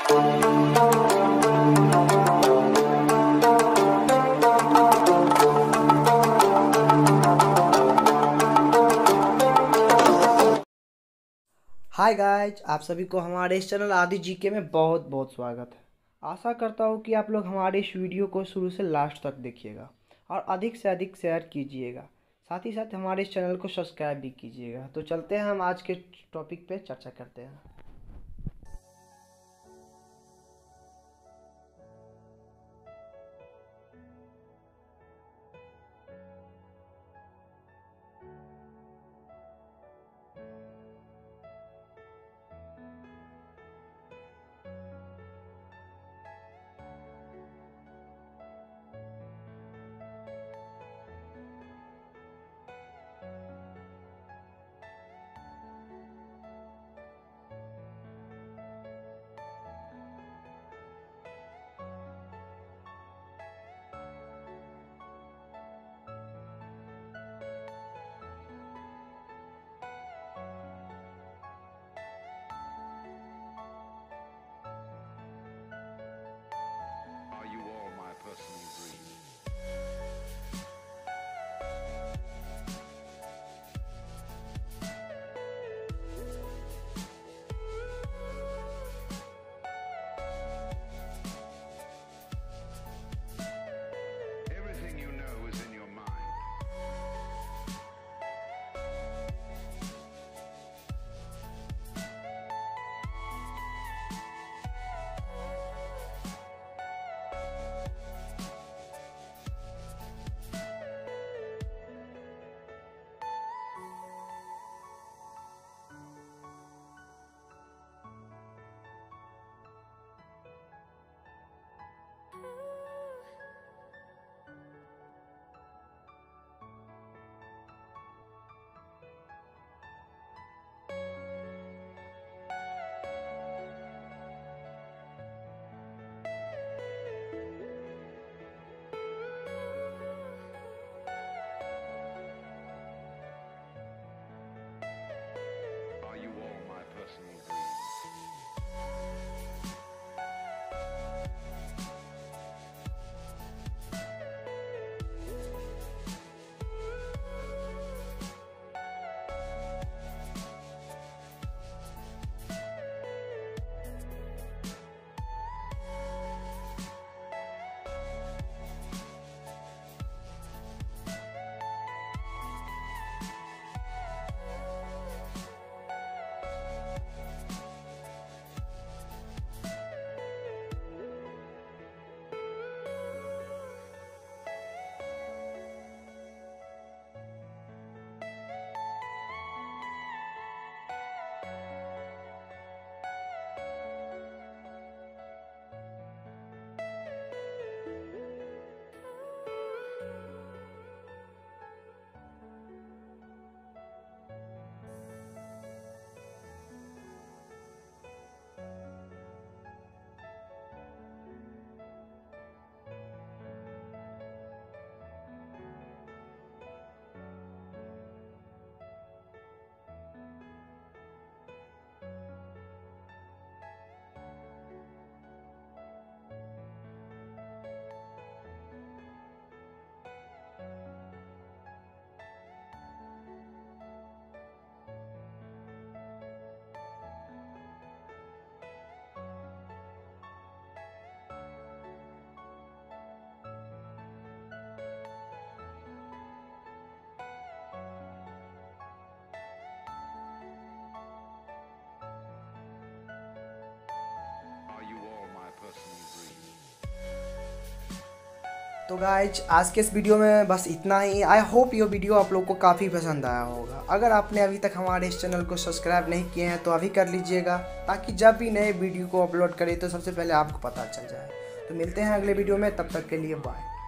Hi guys, आप सभी को हमारे इस चैनल आदि जीके में बहुत बहुत स्वागत है। आशा करता हूँ कि आप लोग हमारे इस वीडियो को शुरू से लास्ट तक देखिएगा और अधिक से अधिक शेयर कीजिएगा। साथ ही साथ हमारे इस चैनल को सब्सक्राइब भी कीजिएगा। तो चलते हैं, हम आज के टॉपिक पे चर्चा करते हैं। Are you all my personal dream? Everything you know is in your mind. Are you all my personal dream? Are you all my personal dream? तो गाइज, आज के इस वीडियो में बस इतना ही। आई होप ये वीडियो आप लोग को काफ़ी पसंद आया होगा। अगर आपने अभी तक हमारे इस चैनल को सब्सक्राइब नहीं किए हैं तो अभी कर लीजिएगा, ताकि जब भी नए वीडियो को अपलोड करें तो सबसे पहले आपको पता चल जाए। तो मिलते हैं अगले वीडियो में, तब तक के लिए बाय।